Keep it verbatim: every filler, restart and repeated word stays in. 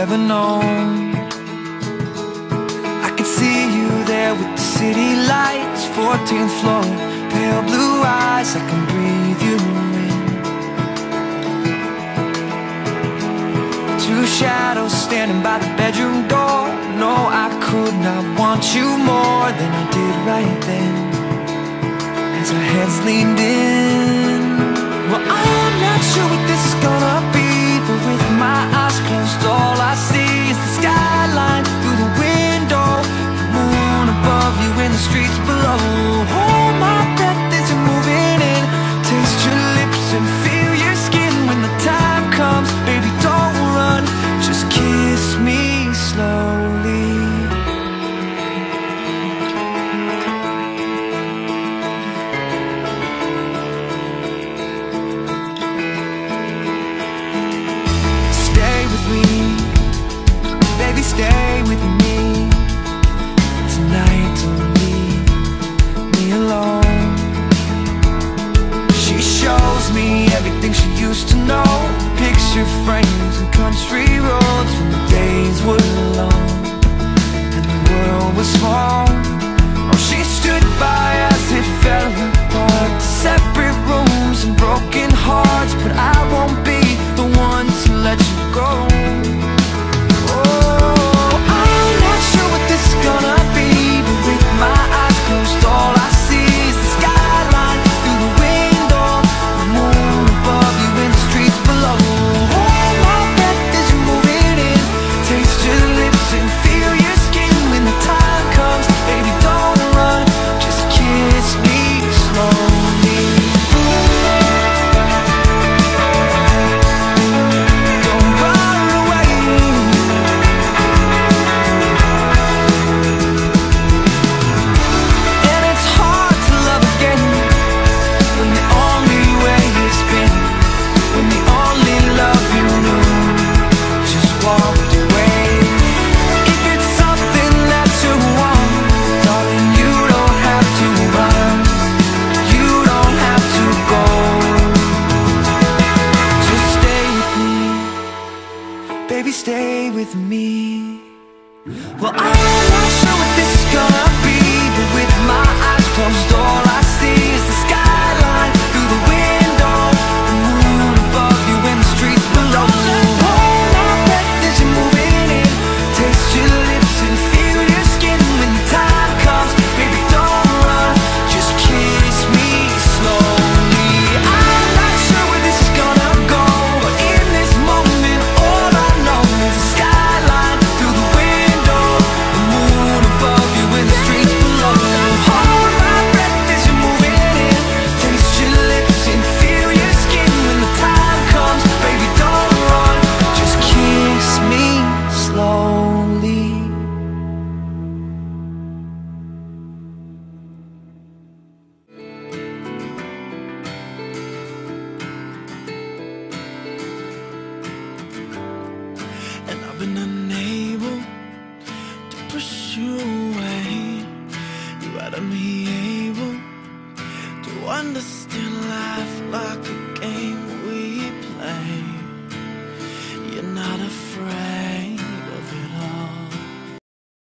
ever known. I could see you there with the city lights, fourteenth floor, pale blue eyes, I can breathe you in. Two shadows standing by the bedroom door. No, I could not want you more than I did right then, as our heads leaned in. Well, I'm not sure what this is gonna be, but with my eyes closed, all I see is the skyline through the window, the moon above you and the streets below. Hold my breath as you're moving in, taste your lips and feel your skin. When the time comes, baby, don't run, just kiss me slowly. Baby, stay with me tonight, don't leave me alone. She shows me everything she used to know, picture frames and country roads when the days were long and the world was small. Oh, she stood by as it fell apart, separate rooms and broken hearts, but I won't be the one to let you go. Gonna be, but with my eyes closed, all I see is the skyline through the window, the moon above you and the streets below. Hold my breath as you're moving in, taste your lips and feel your skin. When the time comes, baby, don't run, just kiss me slowly. Don't run away. Baby, stay with me. Well, I'm not sure what this is gonna be, but with my eyes closed, all I see is the skyline through the window, the moon above you and the streets below. Hold my breath as you're moving in, taste your lips and feel your skin. When the time comes, baby, don't run, just kiss me slowly. I'm not sure where this is gonna go, but in this moment, all I know is the skyline through the window, the moon above you and the streets below. Hold my breath as you're moving in, taste your lips and feel your skin. When the time comes, baby, don't run, just kiss me slowly. And I've been unable to push you away. You out of me able to understand life like a game.